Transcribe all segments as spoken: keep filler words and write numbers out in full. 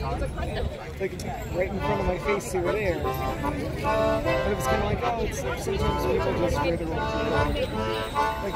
like right in front of my face they were there. And it was kind of like, oh, it's like sometimes people just wear the wrong thing. Like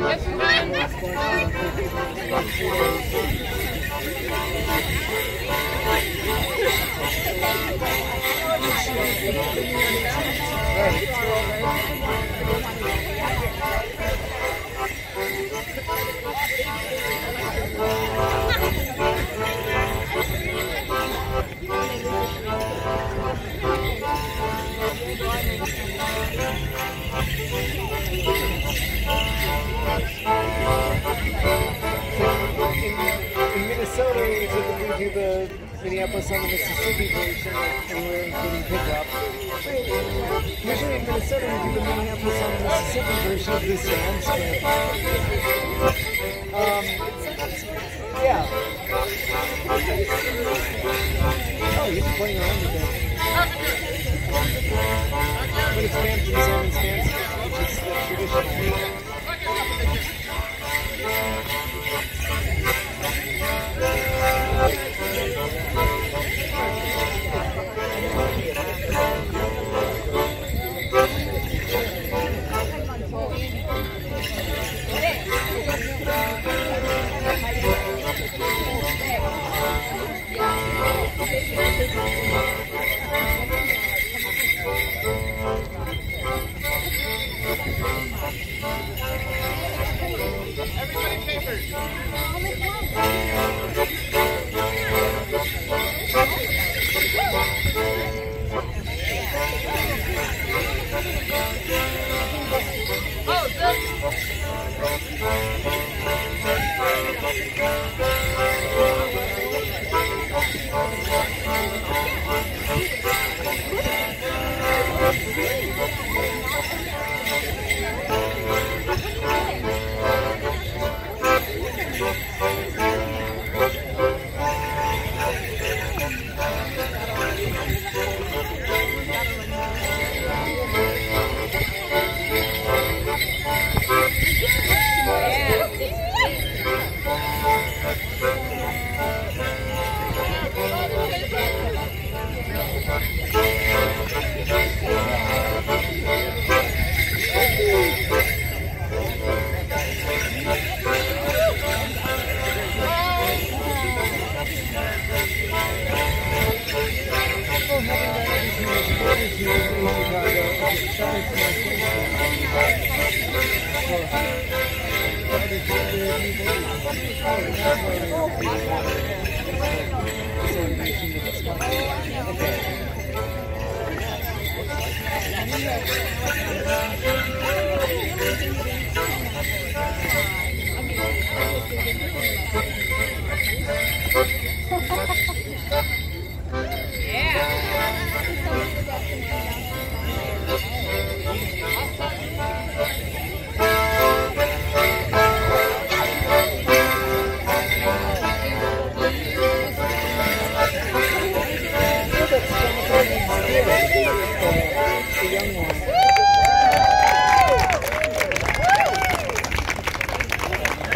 in Minnesota, we typically do the Minneapolis on the Mississippi version, and we're including pickup. Usually in Minnesota, we do the Minneapolis on the Mississippi version of this dance, but um, yeah. Oh, you're just playing around with it. But it's dancing, Salmon dance, which is the traditional. Everybody capers. Oh, good. Oh,